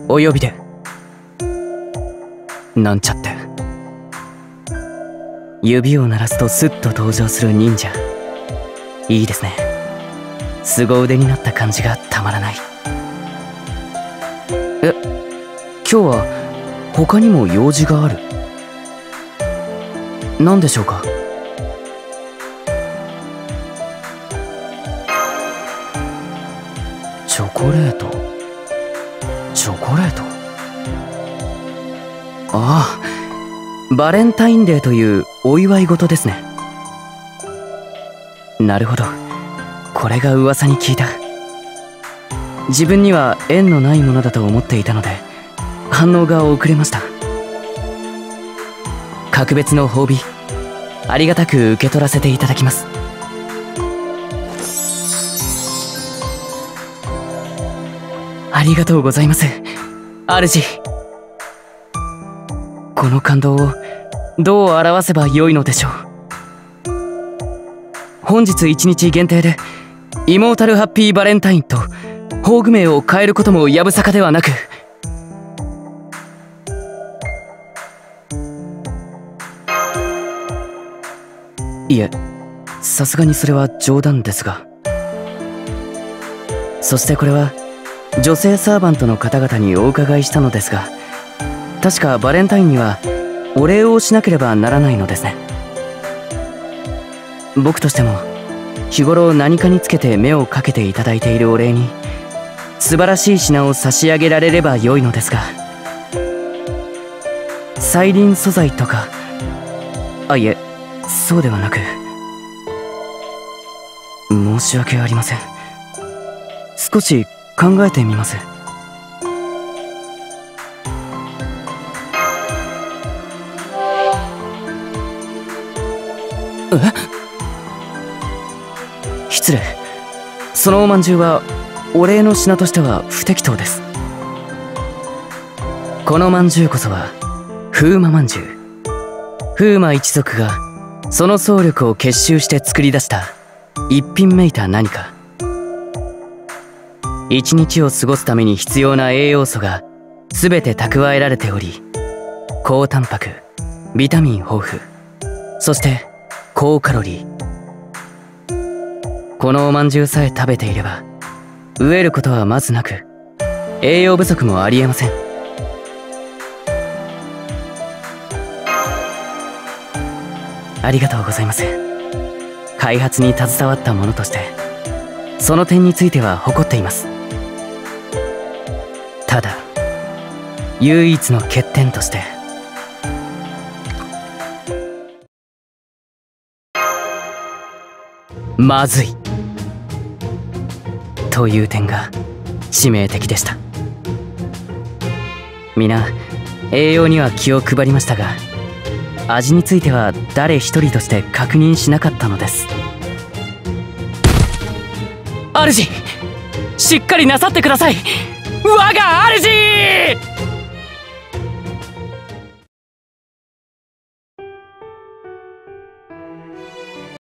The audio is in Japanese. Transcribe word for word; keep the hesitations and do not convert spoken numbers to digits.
お呼びで。なんちゃって。指を鳴らすとスッと登場する忍者。いいですね。凄腕になった感じがたまらない。え、今日は他にも用事がある。何でしょうか。チョコレート。チョコレート。ああ、バレンタインデーというお祝い事ですね。なるほど、これが噂に聞いた。自分には縁のないものだと思っていたので反応が遅れました。格別の褒美、ありがたく受け取らせていただきます。ありがとうございます、主。この感動をどう表せばよいのでしょう。本日一日限定でイモータルハッピーバレンタインと宝具名を変えることもやぶさかではなく、いえ、さすがにそれは冗談ですが。そしてこれは女性サーバントの方々にお伺いしたのですが、確かバレンタインにはお礼をしなければならないのですね。僕としても日頃何かにつけて目をかけていただいているお礼に素晴らしい品を差し上げられれば良いのですが。サイリン素材とか、あ、いえ、そうではなく。申し訳ありません。少し考えてみます。え？失礼。そのおまんじゅうはお礼の品としては不適当です。このまんじゅうこそは風魔まんじゅう。風魔一族がその総力を結集して作り出した一品めいた何か。一日を過ごすために必要な栄養素が全て蓄えられており、高タンパク、ビタミン豊富、そして高カロリー。このおまんじゅうさえ食べていれば飢えることはまずなく、栄養不足もありえません。ありがとうございます。開発に携わった者としてその点については誇っています。ただ唯一の欠点として、まずいという点が致命的でした。皆栄養には気を配りましたが、味については誰一人として確認しなかったのです。主、しっかりなさってください。我が主！